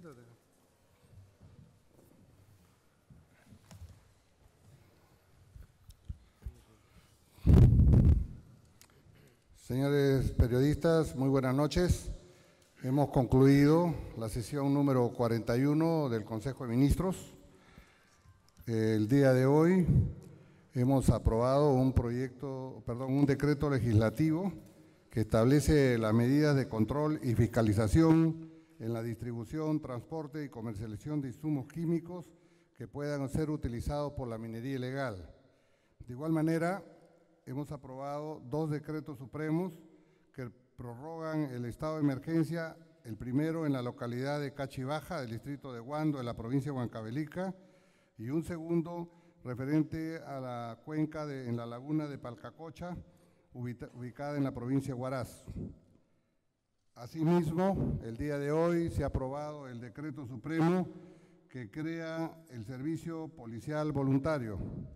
Siéntate. Señores periodistas, muy buenas noches. Hemos concluido la sesión número 41 del Consejo de Ministros. El día de hoy hemos aprobado un decreto legislativo que establece las medidas de control y fiscalización en la distribución, transporte y comercialización de insumos químicos que puedan ser utilizados por la minería ilegal. De igual manera, hemos aprobado 2 decretos supremos que prorrogan el estado de emergencia, el primero en la localidad de Cachibaja, del distrito de Huando, de la provincia de Huancavelica, y un segundo referente a la cuenca en la laguna de Palcacocha, ubicada en la provincia de Huaraz. Asimismo, el día de hoy se ha aprobado el decreto supremo que crea el servicio policial voluntario.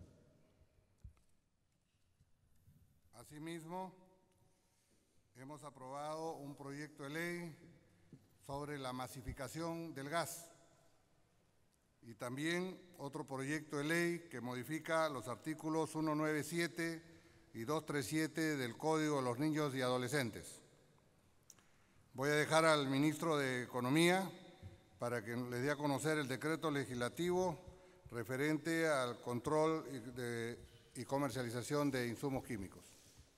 Asimismo, hemos aprobado un proyecto de ley sobre la masificación del gas y también otro proyecto de ley que modifica los artículos 197 y 237 del Código de los Niños y Adolescentes. Voy a dejar al ministro de Economía para que les dé a conocer el decreto legislativo referente al control y comercialización de insumos químicos.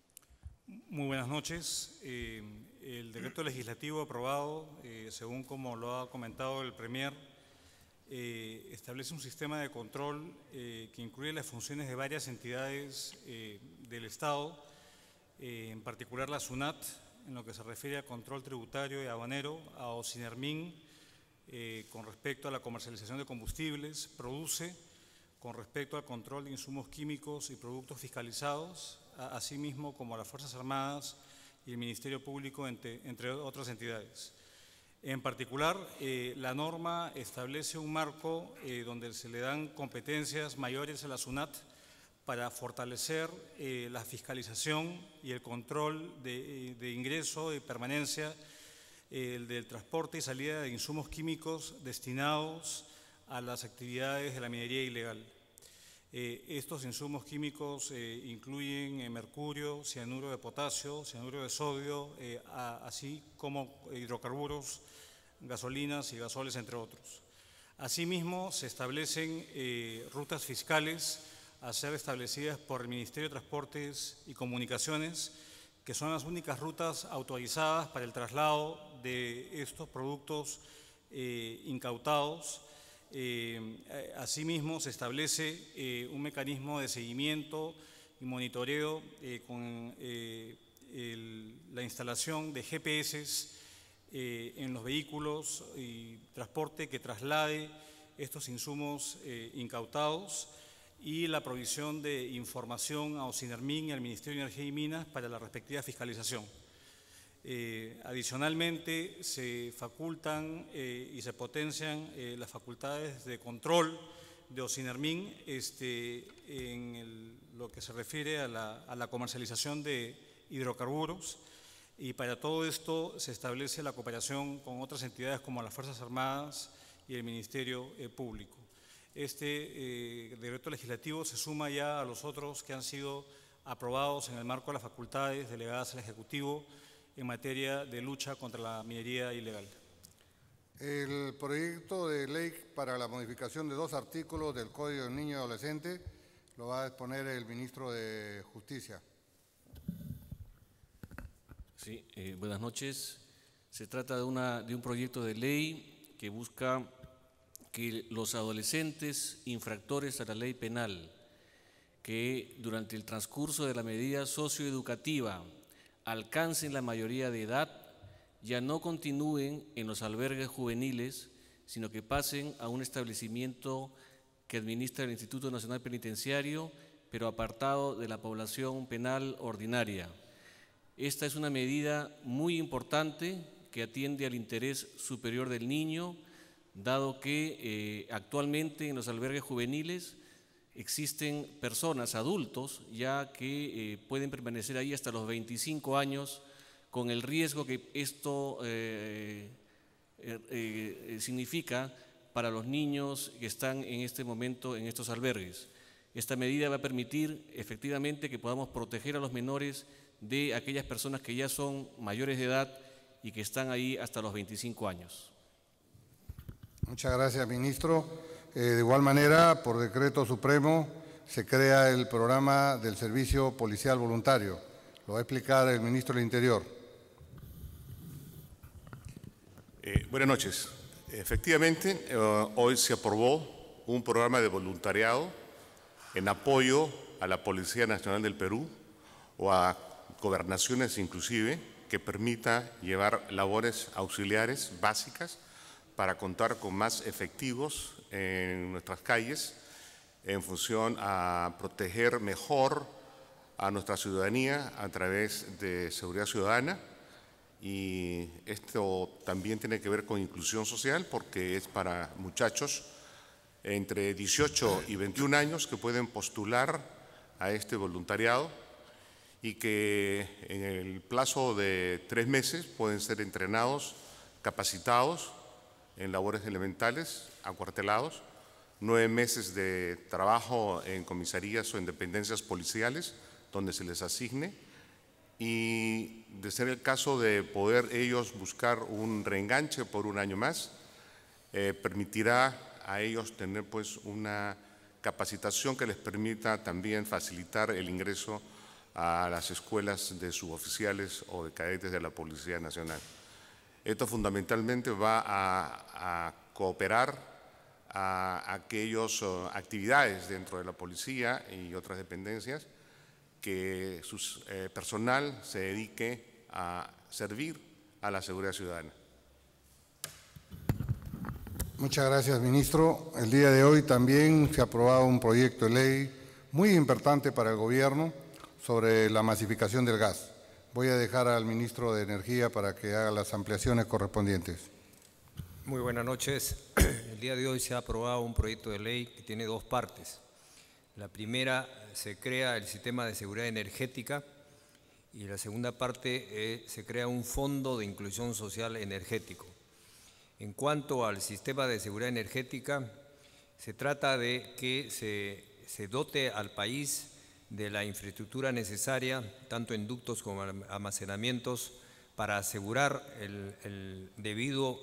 Muy buenas noches. El decreto legislativo aprobado, según como lo ha comentado el Premier, establece un sistema de control que incluye las funciones de varias entidades del Estado, en particular la SUNAT, en lo que se refiere a control tributario y aduanero, a OSINERMIN, con respecto a la comercialización de combustibles, PRODUCE, con respecto al control de insumos químicos y productos fiscalizados, asimismo como a las Fuerzas Armadas y el Ministerio Público, entre otras entidades. En particular, la norma establece un marco donde se le dan competencias mayores a la SUNAT para fortalecer la fiscalización y el control de ingreso y permanencia del transporte y salida de insumos químicos destinados a las actividades de la minería ilegal. Estos insumos químicos incluyen mercurio, cianuro de potasio, cianuro de sodio, así como hidrocarburos, gasolinas y gasoles, entre otros. Asimismo, se establecen rutas fiscales a ser establecidas por el Ministerio de Transportes y Comunicaciones, que son las únicas rutas autorizadas para el traslado de estos productos incautados. Asimismo, se establece un mecanismo de seguimiento y monitoreo con la instalación de GPS en los vehículos y transporte que traslade estos insumos incautados, y la provisión de información a OSINERMIN y al Ministerio de Energía y Minas para la respectiva fiscalización. Adicionalmente, se facultan y se potencian las facultades de control de OSINERMIN en lo que se refiere a la comercialización de hidrocarburos, y para todo esto se establece la cooperación con otras entidades como las Fuerzas Armadas y el Ministerio Público. Este decreto legislativo se suma ya a los otros que han sido aprobados en el marco de las facultades delegadas al Ejecutivo en materia de lucha contra la minería ilegal. El proyecto de ley para la modificación de 2 artículos del Código del Niño y Adolescente lo va a exponer el ministro de Justicia. Sí, buenas noches. Se trata de un proyecto de ley que busca que los adolescentes infractores a la ley penal que durante el transcurso de la medida socioeducativa alcancen la mayoría de edad ya no continúen en los albergues juveniles, sino que pasen a un establecimiento que administra el Instituto Nacional Penitenciario, pero apartado de la población penal ordinaria. Esta es una medida muy importante que atiende al interés superior del niño, dado que actualmente en los albergues juveniles existen personas, adultos, ya que pueden permanecer ahí hasta los 25 años, con el riesgo que esto significa para los niños que están en este momento en estos albergues. Esta medida va a permitir efectivamente que podamos proteger a los menores de aquellas personas que ya son mayores de edad y que están ahí hasta los 25 años. Muchas gracias, ministro. De igual manera, por decreto supremo, se crea el programa del servicio policial voluntario. Lo va a explicar el ministro del Interior. Buenas noches. Efectivamente, hoy se aprobó un programa de voluntariado en apoyo a la Policía Nacional del Perú o a gobernaciones inclusive, que permita llevar labores auxiliares básicas para contar con más efectivos en nuestras calles en función a proteger mejor a nuestra ciudadanía a través de seguridad ciudadana. Y esto también tiene que ver con inclusión social porque es para muchachos entre 18 y 21 años que pueden postular a este voluntariado y que en el plazo de 3 meses pueden ser entrenados, capacitados en labores elementales, acuartelados, 9 meses de trabajo en comisarías o en dependencias policiales donde se les asigne, y de ser el caso de poder ellos buscar un reenganche por un año más, permitirá a ellos tener pues una capacitación que les permita también facilitar el ingreso a las escuelas de suboficiales o de cadetes de la Policía Nacional. Esto fundamentalmente va a cooperar a aquellas actividades dentro de la policía y otras dependencias que su personal se dedique a servir a la seguridad ciudadana. Muchas gracias, ministro. El día de hoy también se ha aprobado un proyecto de ley muy importante para el gobierno sobre la masificación del gas. Voy a dejar al ministro de Energía para que haga las ampliaciones correspondientes. Muy buenas noches. El día de hoy se ha aprobado un proyecto de ley que tiene 2 partes. La primera, se crea el sistema de seguridad energética, y la segunda parte, se crea un fondo de inclusión social energético. En cuanto al sistema de seguridad energética, se trata de que se dote al país de la infraestructura necesaria, tanto en ductos como almacenamientos, para asegurar el debido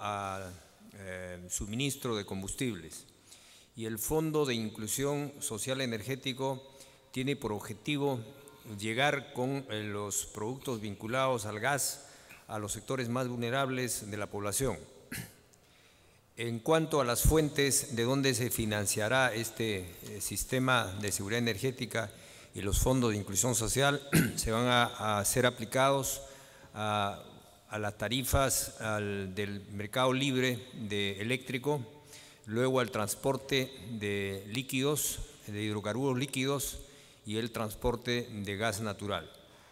suministro de combustibles. Y el Fondo de Inclusión Social Energético tiene por objetivo llegar con los productos vinculados al gas a los sectores más vulnerables de la población. En cuanto a las fuentes de donde se financiará este sistema de seguridad energética y los fondos de inclusión social, se van a ser aplicados a las tarifas del mercado libre de eléctrico, luego al transporte de líquidos, de hidrocarburos líquidos y el transporte de gas natural.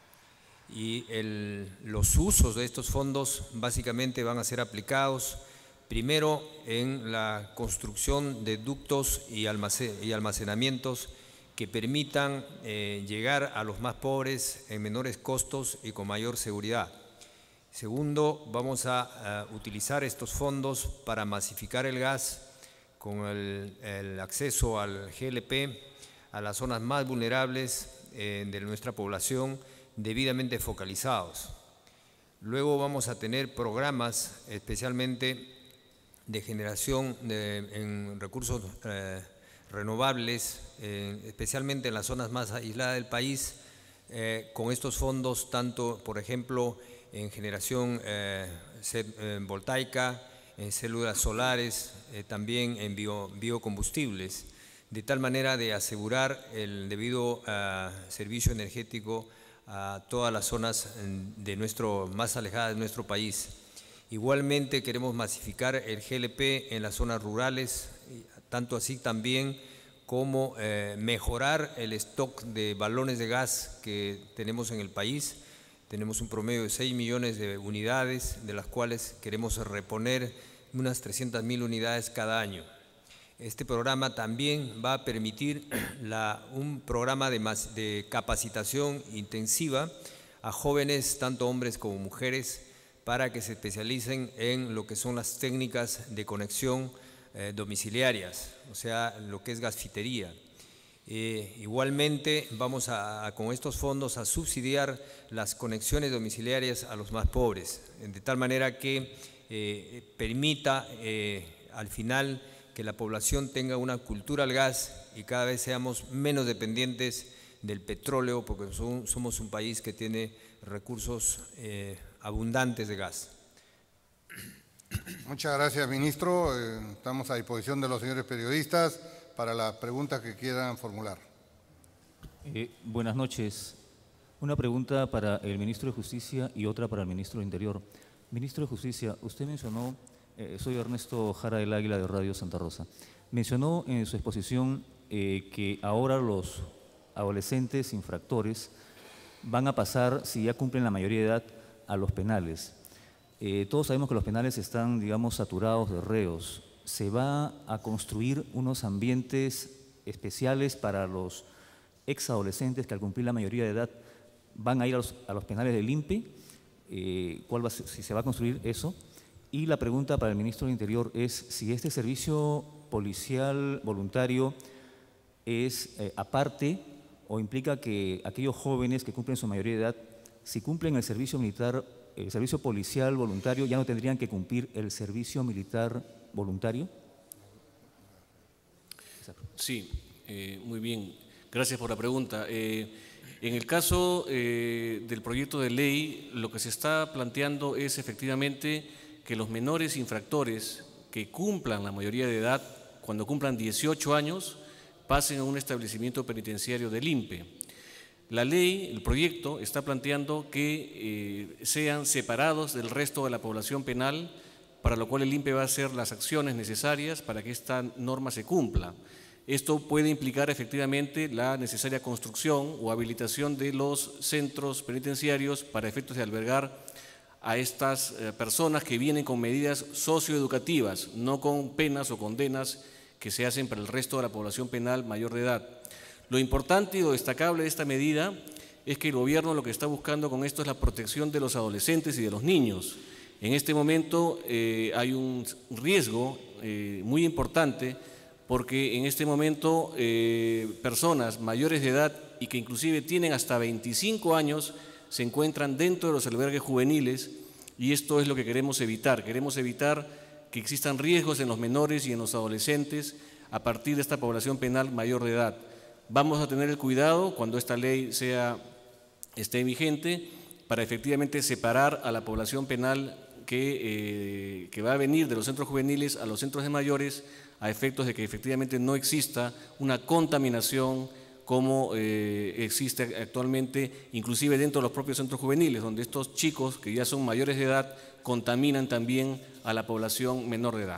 Y los usos de estos fondos básicamente van a ser aplicados primero en la construcción de ductos y almacenamientos que permitan llegar a los más pobres en menores costos y con mayor seguridad. Segundo, vamos a utilizar estos fondos para masificar el gas con el acceso al GLP a las zonas más vulnerables de nuestra población, debidamente focalizados. Luego vamos a tener programas especialmente de generación en recursos renovables, especialmente en las zonas más aisladas del país, con estos fondos, tanto, por ejemplo, en generación voltaica, en células solares, también en biocombustibles, de tal manera de asegurar el debido servicio energético a todas las zonas más alejadas de nuestro país. Igualmente queremos masificar el GLP en las zonas rurales, tanto así también como mejorar el stock de balones de gas que tenemos en el país. Tenemos un promedio de 6 millones de unidades, de las cuales queremos reponer unas 300.000 unidades cada año. Este programa también va a permitir un programa de capacitación intensiva a jóvenes, tanto hombres como mujeres, para que se especialicen en lo que son las técnicas de conexión domiciliarias, o sea, lo que es gasfitería. Igualmente vamos con estos fondos a subsidiar las conexiones domiciliarias a los más pobres, de tal manera que permita al final que la población tenga una cultura al gas y cada vez seamos menos dependientes del petróleo, porque somos un país que tiene recursos abundantes de gas. Muchas gracias, ministro. Estamos a disposición de los señores periodistas para las preguntas que quieran formular. Buenas noches. Una pregunta para el ministro de Justicia y otra para el ministro de Interior. Ministro de Justicia, usted mencionó, soy Ernesto Jara del Águila de Radio Santa Rosa, mencionó en su exposición que ahora los adolescentes infractores van a pasar, si ya cumplen la mayoría de edad, a los penales. Todos sabemos que los penales están, digamos, saturados de reos. ¿Se va a construir unos ambientes especiales para los exadolescentes que al cumplir la mayoría de edad van a ir a los penales del INPE? Si se va a construir eso. Y la pregunta para el ministro del Interior es si este servicio policial voluntario es aparte o implica que aquellos jóvenes que cumplen su mayoría de edad, si cumplen el servicio militar, el servicio policial voluntario, ya no tendrían que cumplir el servicio militar voluntario. Sí, muy bien. Gracias por la pregunta. En el caso del proyecto de ley, lo que se está planteando es efectivamente que los menores infractores que cumplan la mayoría de edad, cuando cumplan 18 años, pasen a un establecimiento penitenciario del INPE. La ley, el proyecto, está planteando que sean separados del resto de la población penal, para lo cual el INPE va a hacer las acciones necesarias para que esta norma se cumpla. Esto puede implicar efectivamente la necesaria construcción o habilitación de los centros penitenciarios para efectos de albergar a estas personas que vienen con medidas socioeducativas, no con penas o condenas que se hacen para el resto de la población penal mayor de edad. Lo importante y lo destacable de esta medida es que el gobierno lo que está buscando con esto es la protección de los adolescentes y de los niños. En este momento hay un riesgo muy importante porque en este momento personas mayores de edad y que inclusive tienen hasta 25 años se encuentran dentro de los albergues juveniles y esto es lo que queremos evitar. Queremos evitar que existan riesgos en los menores y en los adolescentes a partir de esta población penal mayor de edad. Vamos a tener el cuidado cuando esta ley esté vigente para efectivamente separar a la población penal que va a venir de los centros juveniles a los centros de mayores a efectos de que efectivamente no exista una contaminación como existe actualmente, inclusive dentro de los propios centros juveniles, donde estos chicos que ya son mayores de edad contaminan también a la población menor de edad.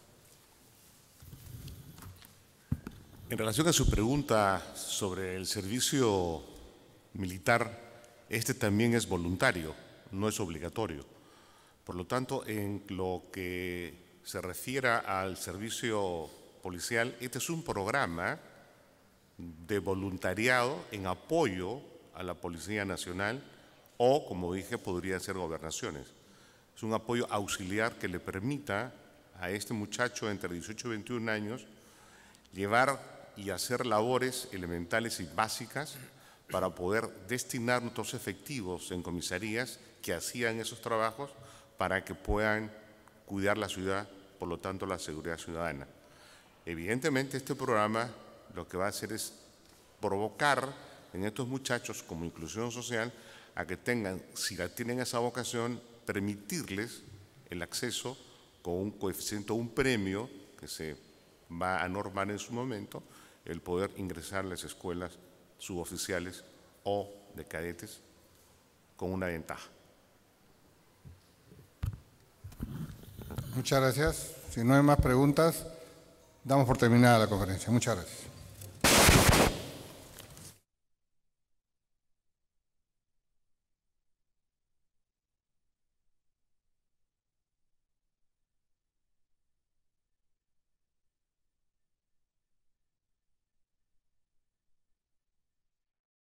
En relación a su pregunta sobre el servicio militar, este también es voluntario, no es obligatorio. Por lo tanto, en lo que se refiere al servicio policial, este es un programa de voluntariado en apoyo a la Policía Nacional o, como dije, podría ser gobernaciones. Es un apoyo auxiliar que le permita a este muchacho entre 18 y 21 años llevar y hacer labores elementales y básicas para poder destinar nuestros efectivos en comisarías que hacían esos trabajos para que puedan cuidar la ciudad, por lo tanto la seguridad ciudadana. Evidentemente este programa lo que va a hacer es provocar en estos muchachos como inclusión social a que tengan, si tienen esa vocación, permitirles el acceso con un coeficiente o un premio que se va a normar en su momento, el poder ingresar a las escuelas suboficiales o de cadetes con una ventaja. Muchas gracias. Si no hay más preguntas, damos por terminada la conferencia. Muchas gracias.